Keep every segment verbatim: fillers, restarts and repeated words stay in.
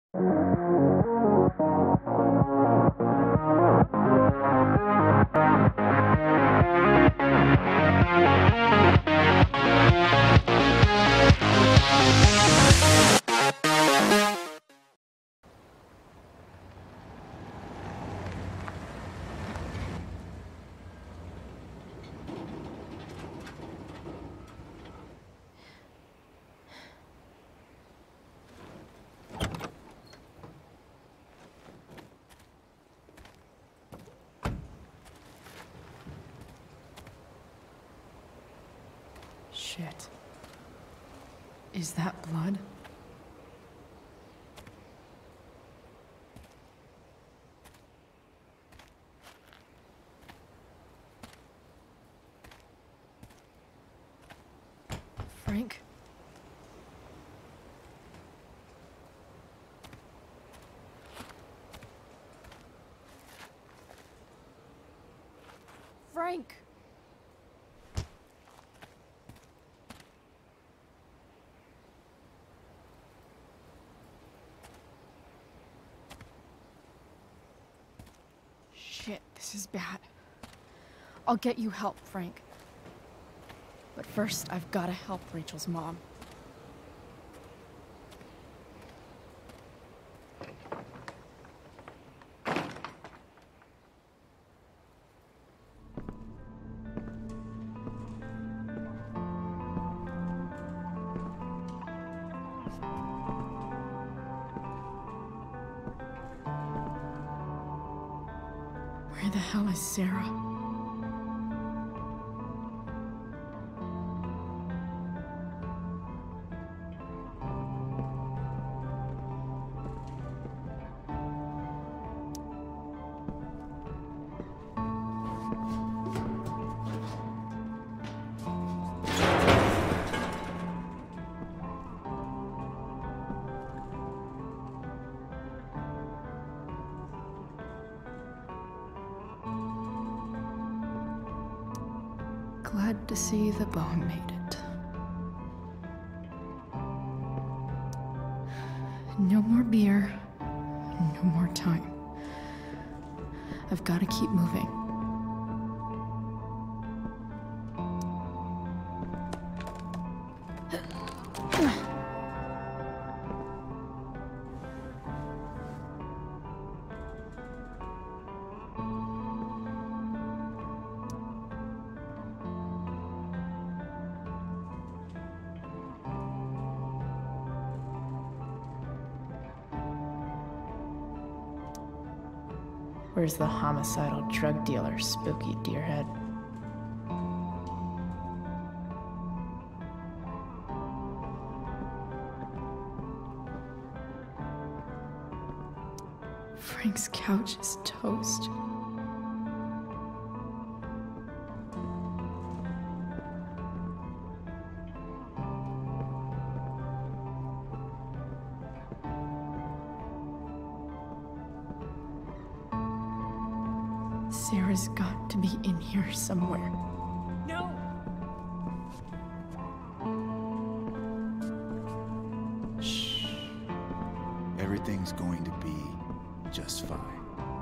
Shit. Is that blood? Frank? Frank! Shit, this is bad. I'll get you help, Frank. But first, I've gotta help Rachel's mom. Where the hell is Sarah? Glad to see the bone made it. No more beer, no more time. I've got to keep moving. Where's the homicidal drug dealer, Spooky Deerhead? Frank's couch is toast. Sarah's got to be in here somewhere. No! Shh. Everything's going to be just fine.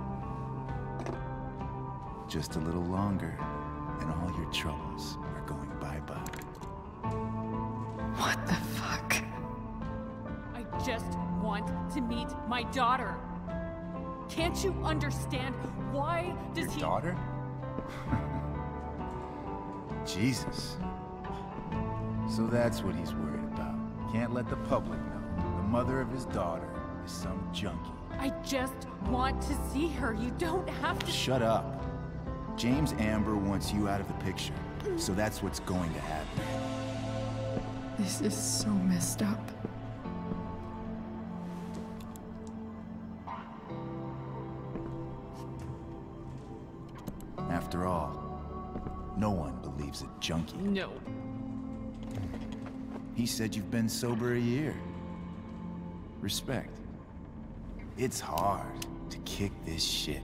Just a little longer, and all your troubles are going bye-bye. What the fuck? I just want to meet my daughter. Can't you understand? Why does Your he- daughter? Jesus. So that's what he's worried about. Can't let the public know. The mother of his daughter is some junkie. I just want to see her. You don't have to- Shut up. James Amber wants you out of the picture. So that's what's going to happen. This is so messed up. After all, no one believes a junkie. No. He said you've been sober a year. Respect. It's hard to kick this shit.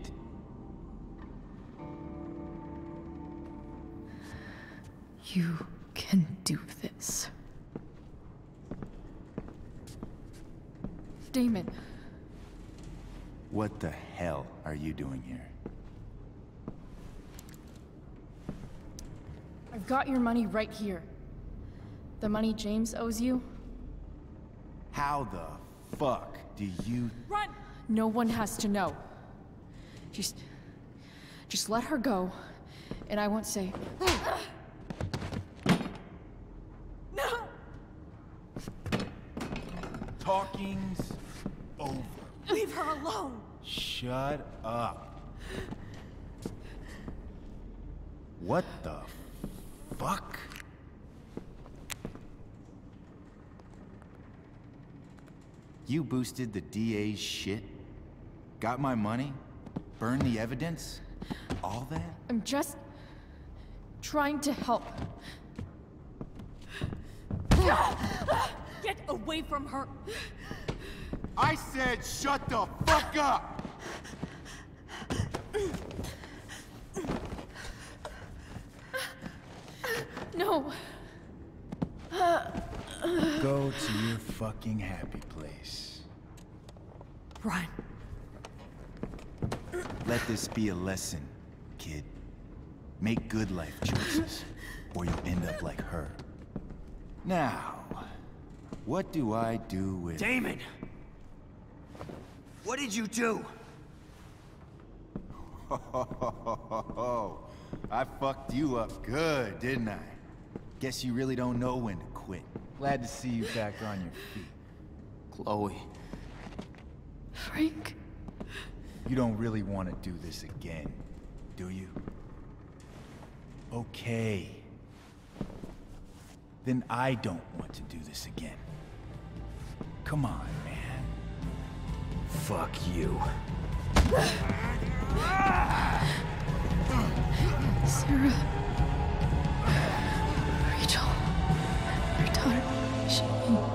You can do this. Damon, What the hell are you doing here? I've got your money right here. The money James owes you. How the fuck do you... Run! No one has to know. Just... Just let her go, and I won't say... No! Talking's over. Leave her alone! Shut up. What the fuck? You boosted the D A's shit? Got my money? Burned the evidence? All that? I'm just... trying to help. Get away from her! I said shut the fuck up! No. Go to your fucking happy place. Run. Let this be a lesson, kid. Make good life choices, or you'll end up like her. Now, what do I do with... Damon! What did you do? I fucked you up good, didn't I? Guess you really don't know when to quit. Glad to see you back on your feet. Chloe. Frank? You don't really want to do this again, do you? Okay. Then I don't want to do this again. Come on, man. Fuck you. Sarah. Rachel. Your daughter. She...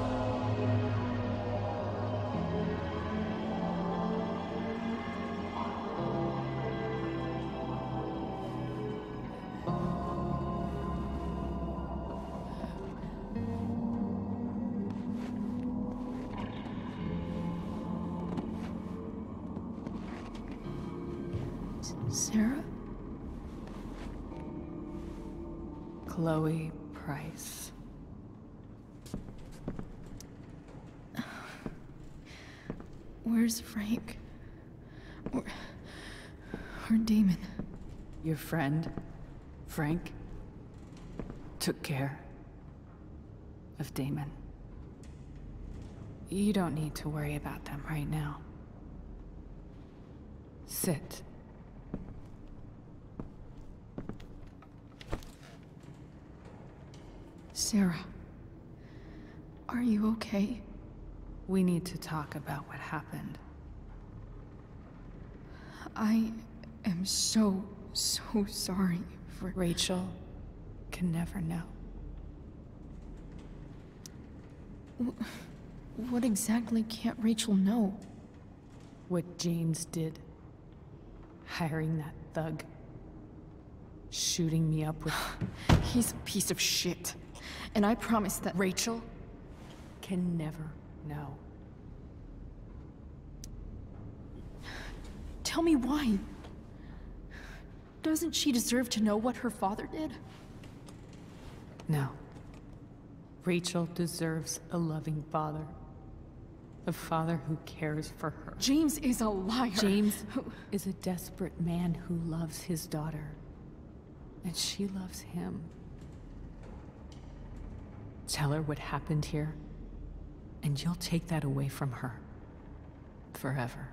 Sarah? Chloe Price. Where's Frank? Or... or Damon? Your friend, Frank, took care of Damon. You don't need to worry about them right now. Sit. Sarah, are you okay? We need to talk about what happened. I am so, so sorry for... Rachel can never know. What exactly can't Rachel know? What James did. Hiring that thug. Shooting me up with... He's a piece of shit. And I promise that... Rachel can never know. Tell me why. Doesn't she deserve to know what her father did? No. Rachel deserves a loving father. A father who cares for her. James is a liar. James is a desperate man who loves his daughter. And she loves him. Tell her what happened here, and you'll take that away from her. Forever.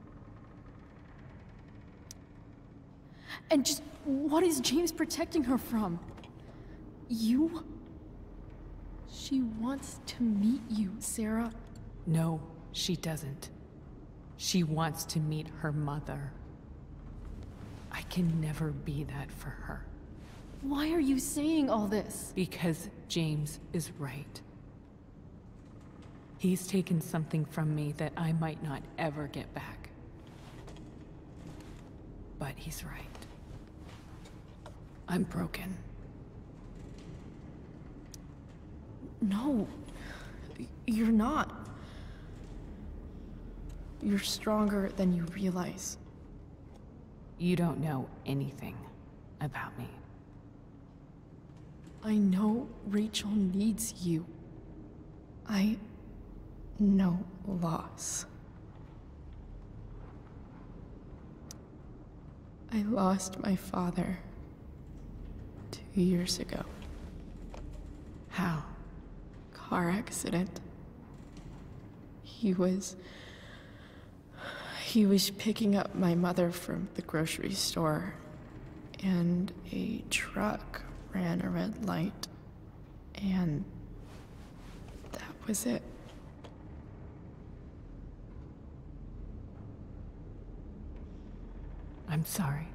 And just what is James protecting her from? You? She wants to meet you, Sarah. No, she doesn't. She wants to meet her mother. I can never be that for her. Why are you saying all this? Because James is right. He's taken something from me that I might not ever get back. But he's right. I'm broken. No, you're not. you're stronger than you realize. You don't know anything about me. I know Rachel needs you. I know loss. I lost my father two years ago. How? Car accident. He was... He was picking up my mother from the grocery store, and a truck ran a red light, and that was it. I'm sorry.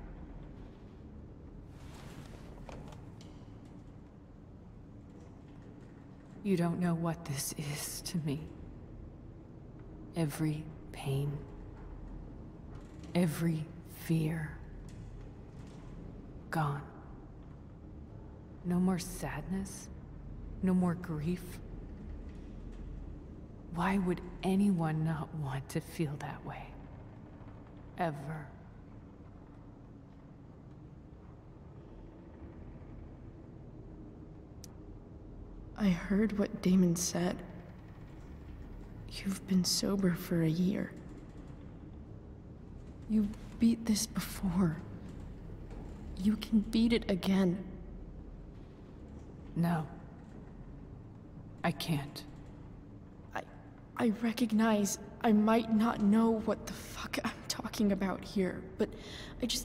You don't know what this is to me. Every pain, every fear, gone. No more sadness, no more grief. Why would anyone not want to feel that way? Ever. I heard what Damon said. You've been sober for a year. You beat this before. You can beat it again. No. I can't. I... I recognize I might not know what the fuck I'm talking about here, but I just...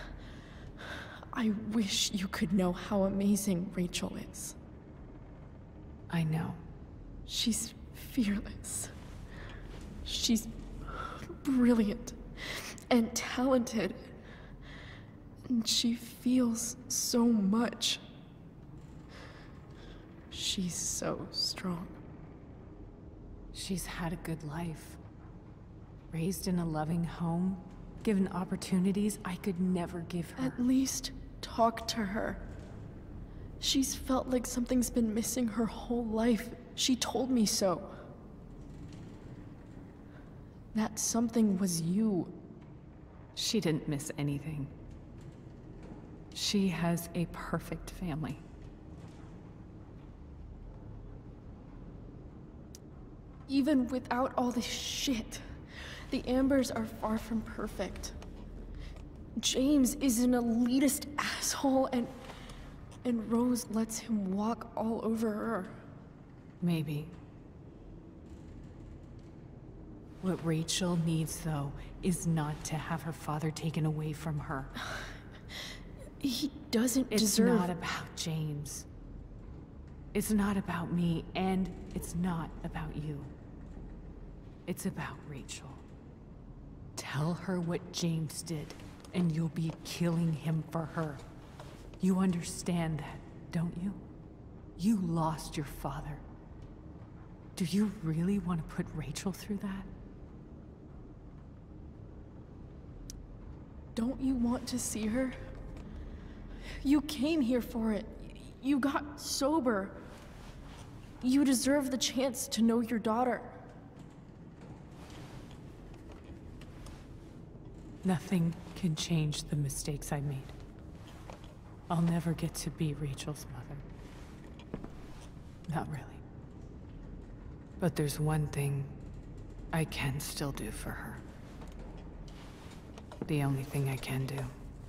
I wish you could know how amazing Rachel is. I know. She's fearless. She's brilliant and talented. And she feels so much. She's so strong. She's had a good life. Raised in a loving home, given opportunities I could never give her. At least talk to her. She's felt like something's been missing her whole life. She told me so. That something was you. She didn't miss anything. She has a perfect family. Even without all this shit, the Ambers are far from perfect. James is an elitist asshole, and and Rose lets him walk all over her. Maybe. What Rachel needs, though, is not to have her father taken away from her. He doesn't It's deserve... not about James. It's not about me, and it's not about you. It's about Rachel. Tell her what James did, and you'll be killing him for her. You understand that, don't you? You lost your father. Do you really want to put Rachel through that? Don't you want to see her? You came here for it. You got sober. You deserve the chance to know your daughter. Nothing can change the mistakes I made. I'll never get to be Rachel's mother. Not really. But there's one thing I can still do for her. The only thing I can do.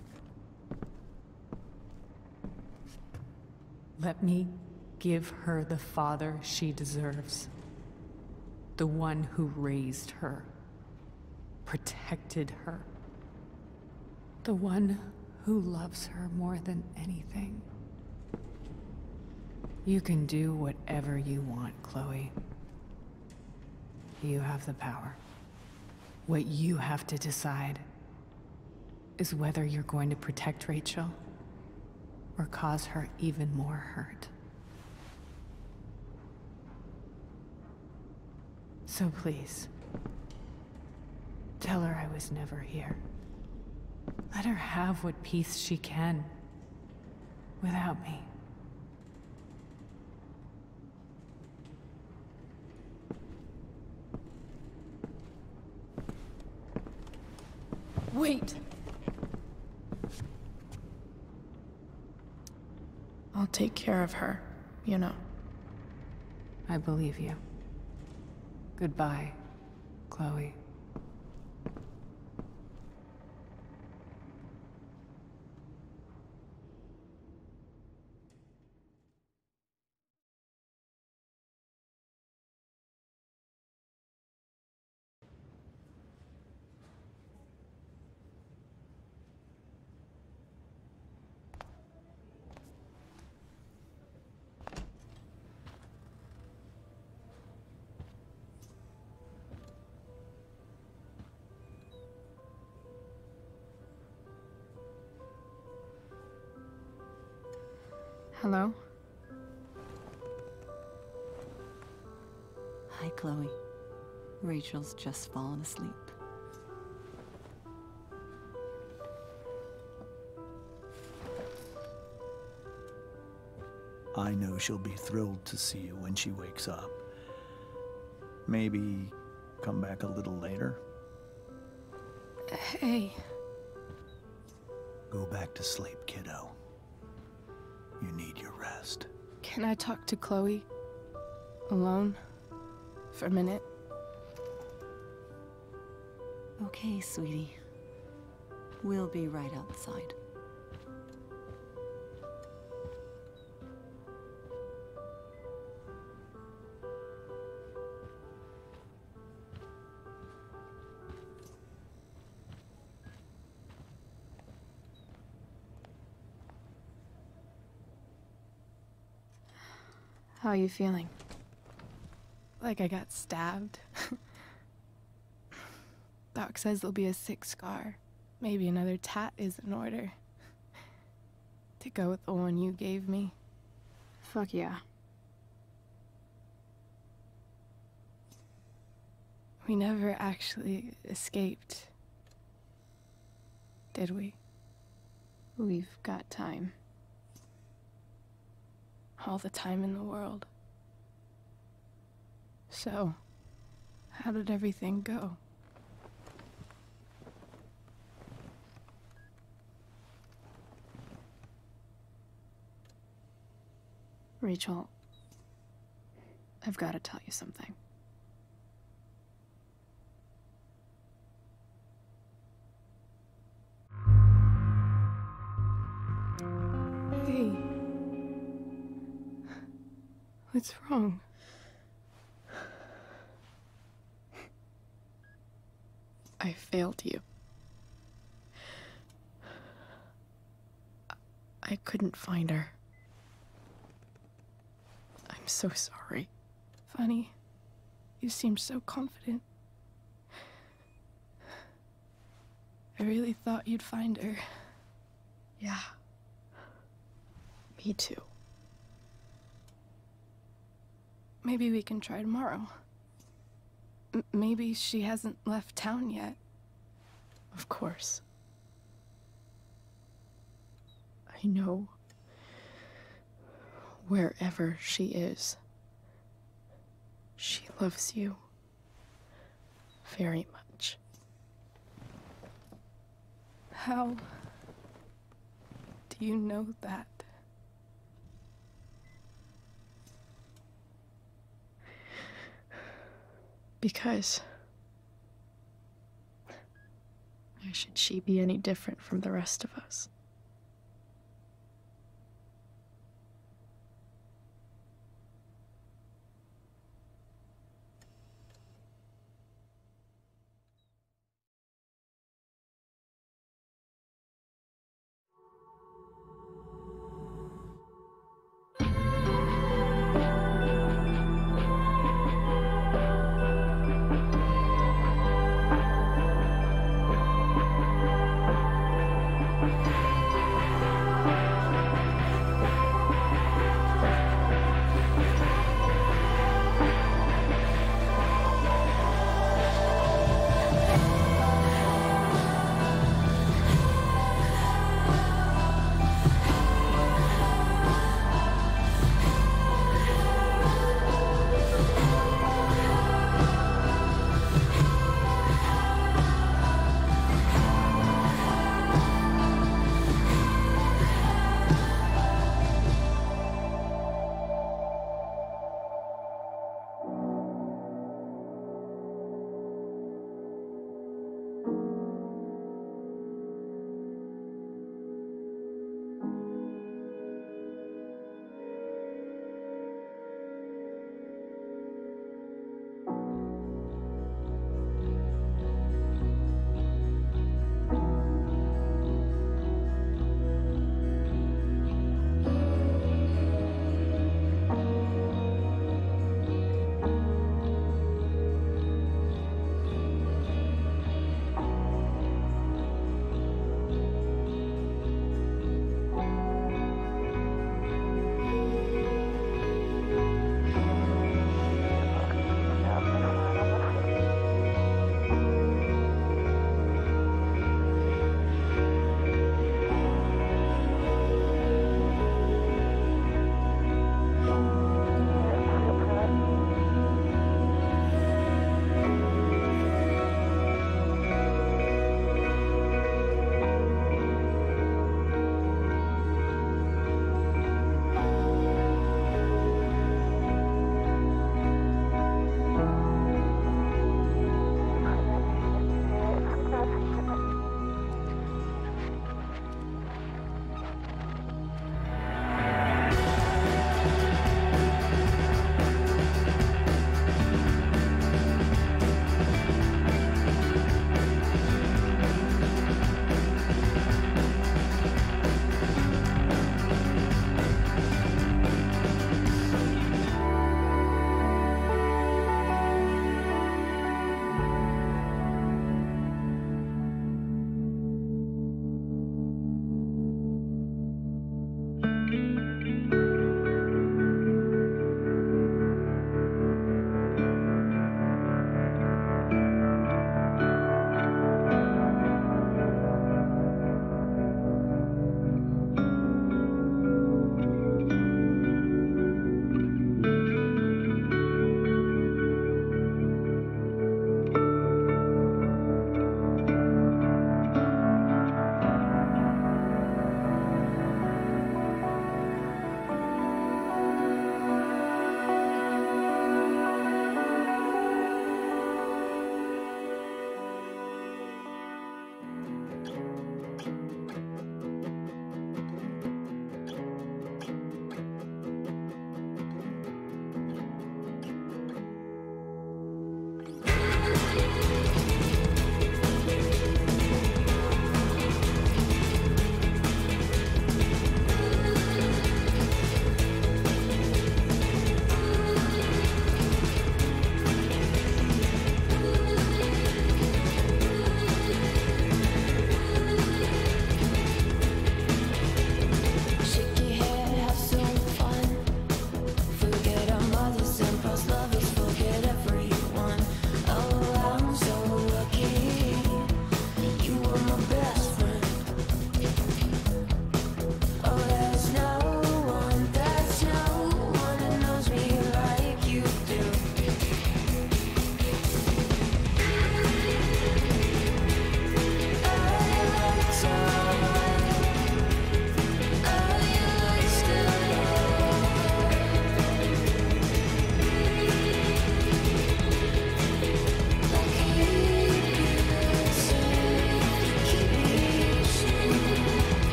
Let me give her the father she deserves. The one who raised her, protected her. The one who loves her more than anything. You can do whatever you want, Chloe. You have the power. What you have to decide is whether you're going to protect Rachel or cause her even more hurt. So please, tell her I was never here. Let her have what peace she can without me. Wait! I'll take care of her, you know. I believe you. Goodbye, Chloe. Hello? Hi, Chloe. Rachel's just fallen asleep. I know she'll be thrilled to see you when she wakes up. Maybe come back a little later? Hey. Go back to sleep, kiddo. You need your rest. Can I talk to Chloe? Alone? For a minute? Okay, sweetie. We'll be right outside. How are you feeling? Like I got stabbed? Doc says there'll be a sick scar. Maybe another tat is in order. To go with the one you gave me. Fuck yeah. We never actually escaped. Did we? We've got time. All the time in the world. So, how did everything go? Rachel, I've got to tell you something. Hey. What's wrong? I failed you. I couldn't find her. I'm so sorry. Funny. You seemed so confident. I really thought you'd find her. Yeah. Me too. Maybe we can try tomorrow. M- maybe she hasn't left town yet. Of course. I know. Wherever she is, she loves you very much. How do you know that? Because why should she be any different from the rest of us?